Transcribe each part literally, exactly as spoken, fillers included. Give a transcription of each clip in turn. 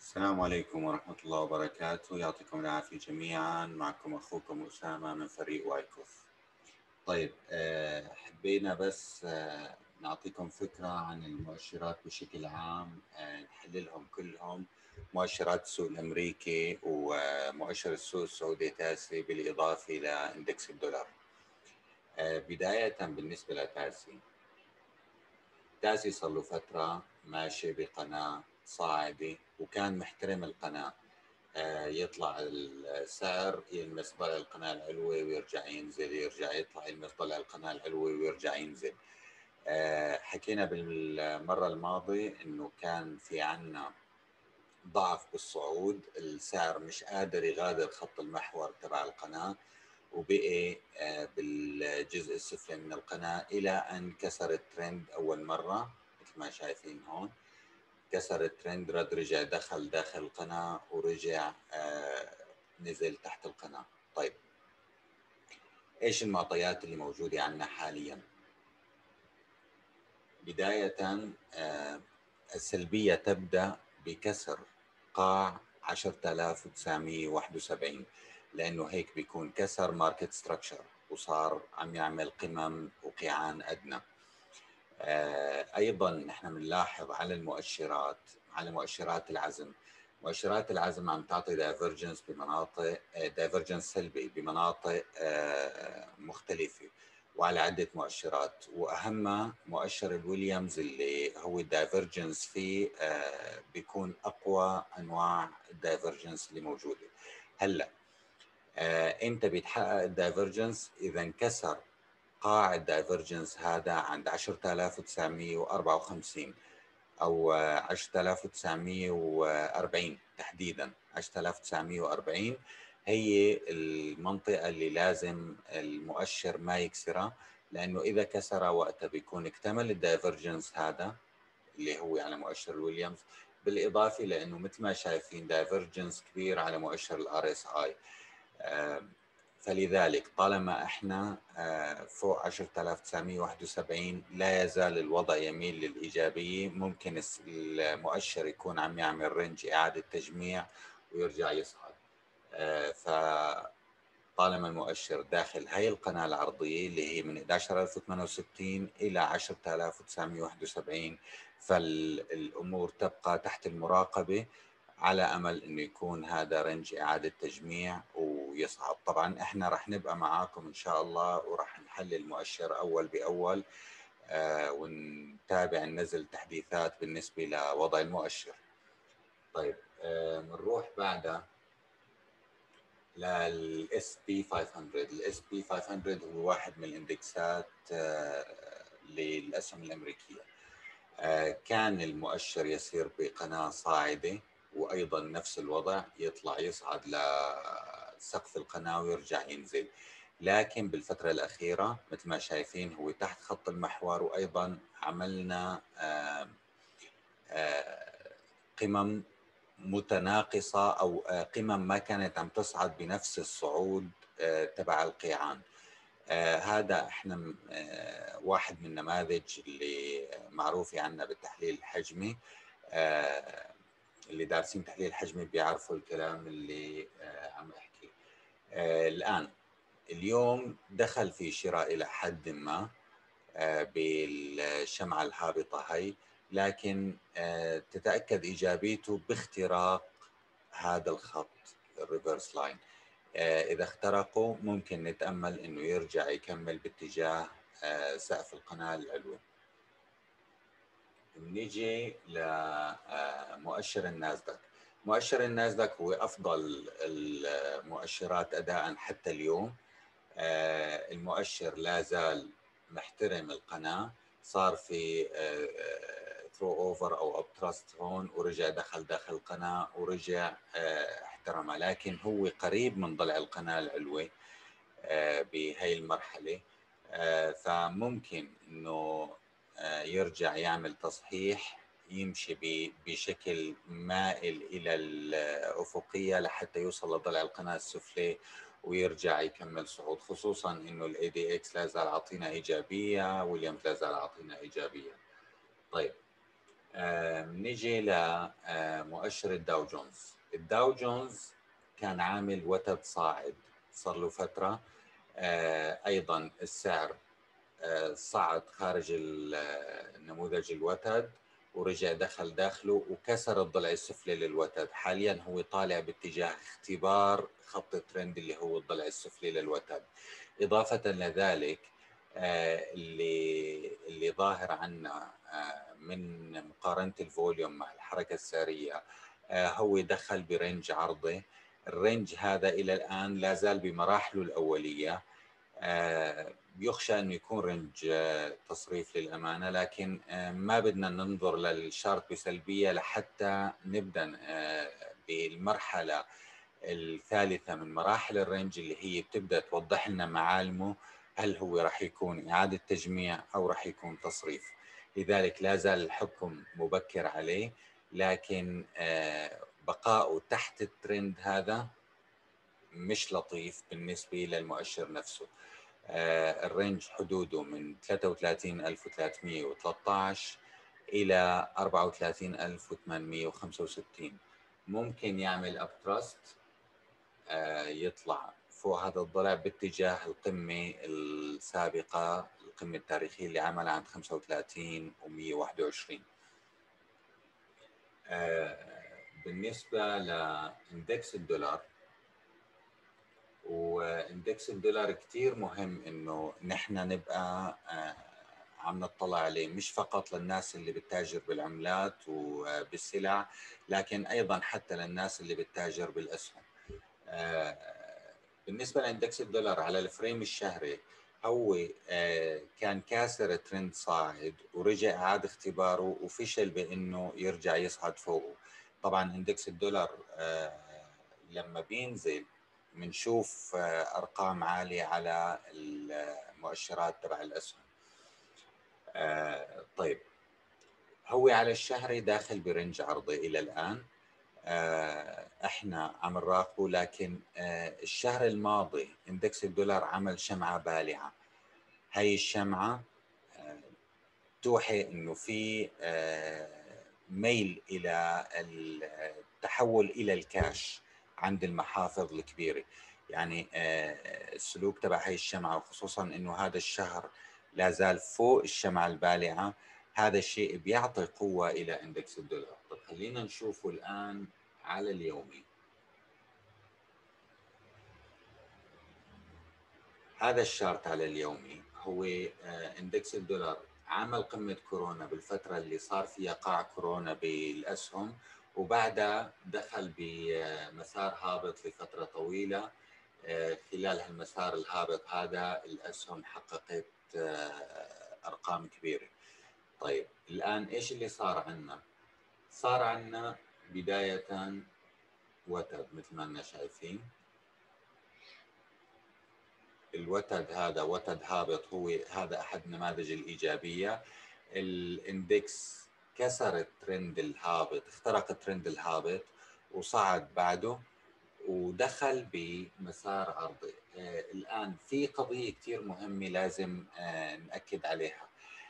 السلام عليكم ورحمة الله وبركاته، يعطيكم العافية جميعا. معكم أخوكم أسامة من فريق وايكوف. طيب آه، حبينا بس آه، نعطيكم فكرة عن المؤشرات بشكل عام، آه، نحللهم كلهم: مؤشرات السوق الأمريكي ومؤشر السوق السعودي تاسي، بالإضافة إلى إندكس الدولار. آه، بداية بالنسبة لتاسي، تاسي صار له فترة ماشي بقناة صاعدة وكان محترم القناة. آه، يطلع السعر يلمس ضلع القناة العلوي ويرجع ينزل، يرجع يطلع يلمس ضلع القناة العلوي ويرجع ينزل. آه، حكينا بالمرة الماضية إنه كان في عنا ضعف بالصعود، السعر مش قادر يغادر خط المحور تبع القناة وبقي آه، بالجزء السفلي من القناة إلى أن كسر الترند أول مرة مثل ما شايفين هون. كسر الترند، رد رجع دخل داخل القناة ورجع آه نزل تحت القناة. طيب ايش المعطيات اللي موجودة عندنا حاليا؟ بداية آه السلبية تبدأ بكسر قاع عشرة آلاف وتسعمية وواحد وسبعين، لأنه هيك بيكون كسر ماركت ستراكشر وصار عم يعمل قمم وقيعان أدنى. آه ايضا نحن بنلاحظ على المؤشرات، على مؤشرات العزم، مؤشرات العزم عم تعطي دايفرجنس بمناطق، دايفرجنس سلبي بمناطق آه مختلفه وعلى عده مؤشرات، واهمها مؤشر الويليامز اللي هو الدايفرجنس فيه آه بيكون اقوى انواع الدايفرجنس اللي موجوده. هلا آه امتى بيتحقق الدايفرجنس؟ اذا انكسر قاع الدايفرجنس هذا عند عشرة آلاف وتسعمية وأربعة وخمسين أو عشرة آلاف وتسعمية وأربعين تحديدا. عشرة آلاف وتسعمية وأربعين هي المنطقة اللي لازم المؤشر ما يكسرها، لأنه إذا كسرها وقتها بيكون اكتمل الدايفرجنس هذا اللي هو على مؤشر ويليامز، بالإضافة لأنه مثل ما شايفين دايفرجنس كبير على مؤشر الار اس اي. فلذلك طالما احنا آه، فوق عشرة آلاف وتسعمية وواحد وسبعين لا يزال الوضع يميل للإيجابية. ممكن المؤشر يكون عم يعمل رنج إعادة تجميع ويرجع يصعد. آه، فطالما المؤشر داخل هاي القناة العرضية اللي هي من أحد عشر ألف وثمانية وستين إلى عشرة آلاف وتسعمية وواحد وسبعين، فالأمور تبقى تحت المراقبة على امل انه يكون هذا رنج اعاده تجميع ويصعد. طبعا احنا رح نبقى معاكم ان شاء الله ورح نحلل المؤشر اول باول، آه ونتابع ننزل تحديثات بالنسبه لوضع المؤشر. طيب بنروح آه بعدها للاس بي خمسمية. الاس بي خمسمية هو واحد من الاندكسات آه للاسهم الامريكيه. آه كان المؤشر يسير بقناه صاعده، وايضا نفس الوضع يطلع يصعد لسقف القناه ويرجع ينزل، لكن بالفتره الاخيره مثل ما شايفين هو تحت خط المحور، وايضا عملنا آه آه قمم متناقصه او آه قمم ما كانت عم تصعد بنفس الصعود آه تبع القيعان. آه هذا احنا آه واحد من النماذج اللي معروفة عنا بالتحليل الحجمي. آه اللي دارسين تحليل حجمي بيعرفوا الكلام اللي آه عم احكي. آه الآن اليوم دخل في شراء إلى حد ما آه بالشمعة الهابطة هي، لكن آه تتأكد إيجابيته باختراق هذا الخط الريفرس لاين. إذا اخترقوا ممكن نتأمل إنه يرجع يكمل باتجاه سقف القناة العلوي. بنيجي لمؤشر الناسداك. مؤشر الناسداك هو أفضل المؤشرات أداء حتى اليوم. المؤشر لا زال محترم القناة، صار في ثرو اوفر او اب تراست هون ورجع دخل داخل القناة ورجع احترمها، لكن هو قريب من ضلع القناة العلوي بهي المرحلة. فممكن انه يرجع يعمل تصحيح، يمشي بشكل مائل الى الافقية لحتى يوصل لضلع القناة السفلي ويرجع يكمل صعود، خصوصا انه الاي دي اكس لا زال عاطينا ايجابية، ويليامز لا زال عاطينا ايجابية. طيب آه، نيجي لمؤشر الداو جونز. الداو جونز كان عامل وتد صاعد صار له فترة. آه، أيضا السعر آه، صعد خارج النموذج الوتد ورجع دخل داخله وكسر الضلع السفلي للوتد. حاليا هو طالع باتجاه اختبار خط الترند اللي هو الضلع السفلي للوتد. إضافة لذلك آه، اللي اللي ظاهر عنا آه، من مقارنة الفوليوم مع الحركة السعرية، آه، هو دخل برنج عرضي. الرنج هذا إلى الآن لا زال بمراحله الأولية. آه، يخشى أنه يكون رنج آه، تصريف للأمانة، لكن آه، ما بدنا ننظر للشارت بسلبية لحتى نبدأ آه، بالمرحلة الثالثة من مراحل الرنج اللي هي بتبدأ توضح لنا معالمه، هل هو راح يكون إعادة تجميع أو راح يكون تصريف. لذلك لا زال الحكم مبكر عليه، لكن آه، بقاؤه تحت الترند هذا مش لطيف بالنسبة للمؤشر نفسه. آه، الرينج حدوده من ثلاثة وثلاثين ألف وثلاثمئة وثلاثة عشر إلى أربعة وثلاثين ألف وثمانمئة وخمسة وستين. ممكن يعمل أب تراست يطلع فوق هذا الضلع باتجاه القمة السابقة، القمة التاريخية اللي عملها عند خمسة وثلاثين ومئة وواحد وعشرين. بالنسبة لاندكس الدولار، واندكس الدولار كتير مهم انه نحن نبقى آه، عم نطلع عليه، مش فقط للناس اللي بتتاجر بالعملات وبالسلع، لكن ايضا حتى للناس اللي بتتاجر بالاسهم. آه، بالنسبه لاندكس الدولار على الفريم الشهري، هو آه، كان كاسر ترند صاعد ورجع اعاد اختباره وفشل بانه يرجع يصعد فوقه. طبعا اندكس الدولار آه، لما بينزل بنشوف ارقام عاليه على المؤشرات تبع الاسهم. طيب، هو على الشهري داخل برنج عرضي الى الان، احنا عم نراقبه، لكن الشهر الماضي اندكس الدولار عمل شمعه بالعه. هاي الشمعه توحي انه في ميل الى التحول الى الكاش عند المحافظ الكبيره. يعني السلوك تبع هاي الشمعه، وخصوصا انه هذا الشهر لا زال فوق الشمعه البالعه، هذا الشيء بيعطي قوه الى اندكس الدولار. طب خلينا نشوفه الان على اليومي. هذا الشارت على اليومي هو اندكس الدولار عمل قمة كورونا بالفترة اللي صار فيها قاع كورونا بالأسهم، وبعدها دخل بمسار هابط لفترة طويلة. خلال هالمسار الهابط هذا الأسهم حققت أرقام كبيرة. طيب الآن إيش اللي صار عنا؟ صار عنا بداية وتد مثل ما أننا شايفين. الوتد هذا وتد هابط، هو هذا أحد النماذج الإيجابية. الاندكس كسر الترند الهابط، اخترق الترند الهابط وصعد بعده ودخل بمسار عرضي. آه الآن في قضية كتير مهمة لازم آه نأكد عليها.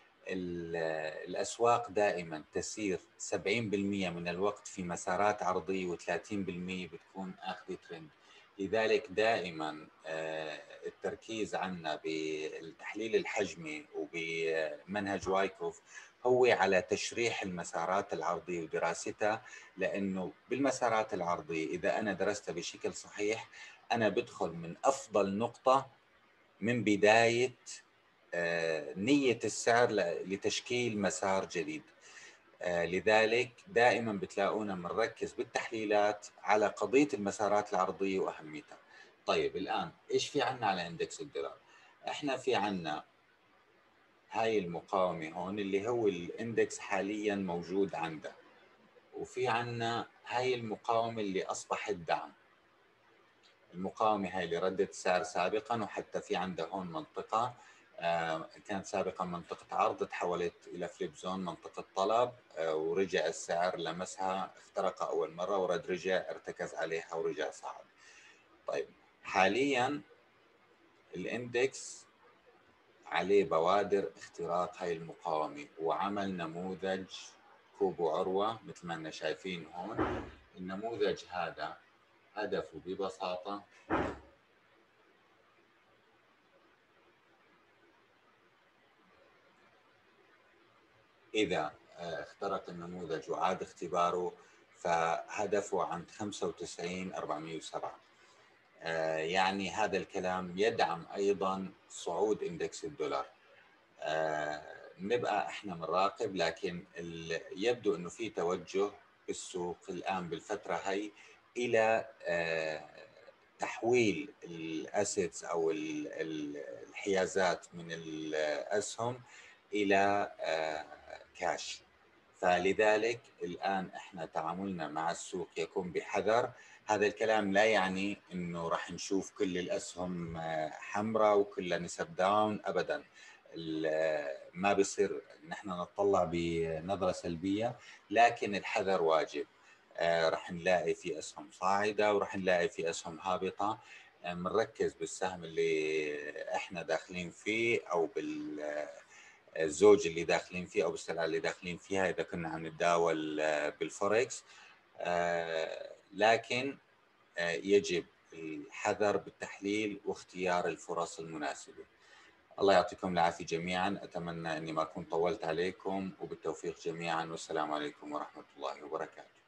الأسواق دائما تسير سبعين بالمئة من الوقت في مسارات عرضية وثلاثين بالمئة بتكون آخذ ترند. لذلك دائما التركيز عنا بالتحليل الحجمي وبمنهج وايكوف هو على تشريح المسارات العرضية ودراستها، لأنه بالمسارات العرضية إذا أنا درستها بشكل صحيح أنا بدخل من أفضل نقطة من بداية نية السعر لتشكيل مسار جديد. لذلك دائما بتلاقونا بنركز بالتحليلات على قضية المسارات العرضية وأهميتها. طيب الآن إيش في عنا على إندكس الدولار؟ إحنا في عنا هاي المقاومة هون اللي هو الإندكس حاليا موجود عنده، وفي عنا هاي المقاومة اللي أصبحت دعم. المقاومة هاي اللي ردت السعر سابقا، وحتى في عنده هون منطقة آه كانت سابقا منطقة عرض تحولت إلى فليب زون منطقة طلب، آه ورجع السعر لمسها، اخترق أول مرة ورد رجع ارتكز عليها ورجع صعد. طيب حاليا الاندكس عليه بوادر اختراق هاي المقاومة وعمل نموذج كوب وعروة مثل ما احنا شايفين هون. النموذج هذا هدفه ببساطة إذا اخترق النموذج وعاد اختباره فهدفه عند خمسة وتسعين أربعمئة وسبعة. يعني هذا الكلام يدعم أيضا صعود إندكس الدولار. نبقى احنا بنراقب، لكن يبدو انه في توجه بالسوق الان بالفتره هي الى تحويل الاسيتس او الحيازات من الاسهم الى كاش. فلذلك الان احنا تعاملنا مع السوق يكون بحذر. هذا الكلام لا يعني انه راح نشوف كل الاسهم حمراء وكلها نسب داون، ابدا. ما بيصير نحن نطلع بنظرة سلبية، لكن الحذر واجب. آه رح نلاقي في أسهم صاعدة ورح نلاقي في أسهم هابطة. بنركز آه بالسهم اللي احنا داخلين فيه أو بالزوج اللي داخلين فيه أو بالسلعة اللي داخلين فيها إذا كنا عم نتداول آه بالفوركس. آه لكن آه يجب الحذر بالتحليل واختيار الفرص المناسبة. الله يعطيكم العافية جميعا. أتمنى أني ما أكون طولت عليكم، وبالتوفيق جميعا، والسلام عليكم ورحمة الله وبركاته.